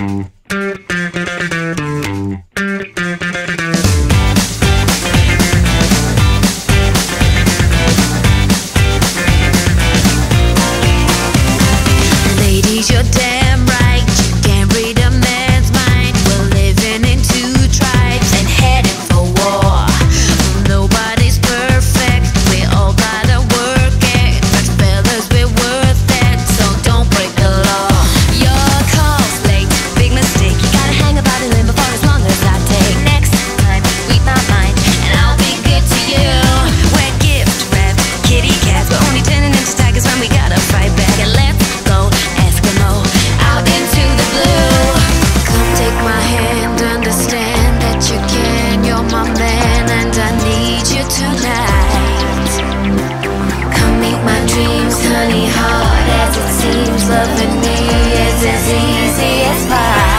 Ladies, you're damn right, you can't read a man's mind. We're living in two tribes and heading for war. Nobody's perfect, we all gotta work it, but fellas, we're worth it, so don't break the law. Your call's late, big mistake, you gotta hang about and live for as long as I take. Next time, read my mind, and I'll be good to you. We're gift wrapped kitty cats, we're only turning into tigers when we gotta fight back. And let's go out into the blue. Come take my hand, understand that you can. You're my man and I need you tonight. Come meet my dreams, honey, hard as it seems. Loving me is as easy as pie.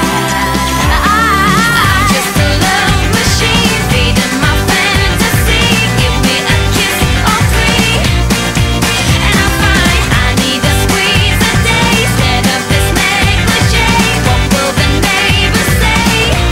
I'm just a love machine, feeding my fantasy. Give me a kiss or three, and I'm fine. I need a squeeze a day instead of this negligee. What will the neighbors say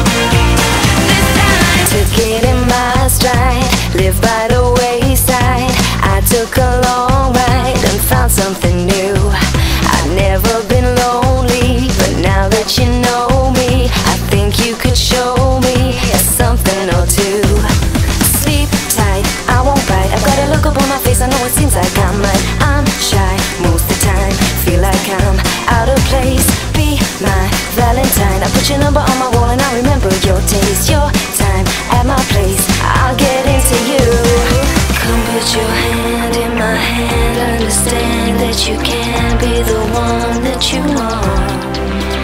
this time? Took it in my stride, live by the wayside. I took a long ride and found something new. I've never been lonely, but now that you know me, I think you could show me something or two. Sleep tight, I won't bite. I've got a look up on my face, I know it seems like I might. I'm shy most of the time, feel like I'm out of place. Be my Valentine, I put your number on my wall and I remember your taste. Your time at my place, I'll get into you. Come put your hand in my hand, understand that you can be the one that you want.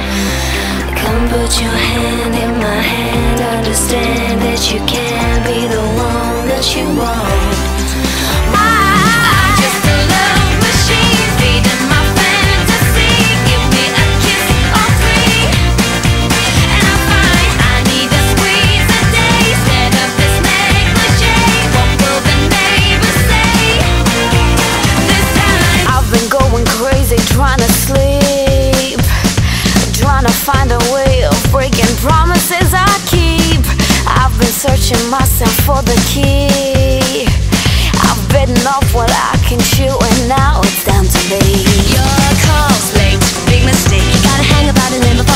Come put your hand in my hand, understand that you can be the one that you want. I'm just a love machine, feeding my fantasy. Give me a kiss or three, and I'm fine. I need a squeeze a day instead of this negligee. What will the neighbors say this time? I've been going crazy trying to sleep, trying to find a way of breaking promises I keep. I've been searching myself for the key. I've bitten off what I can chew and now it's down to me. Your call's late, big mistake, you gotta hang about and live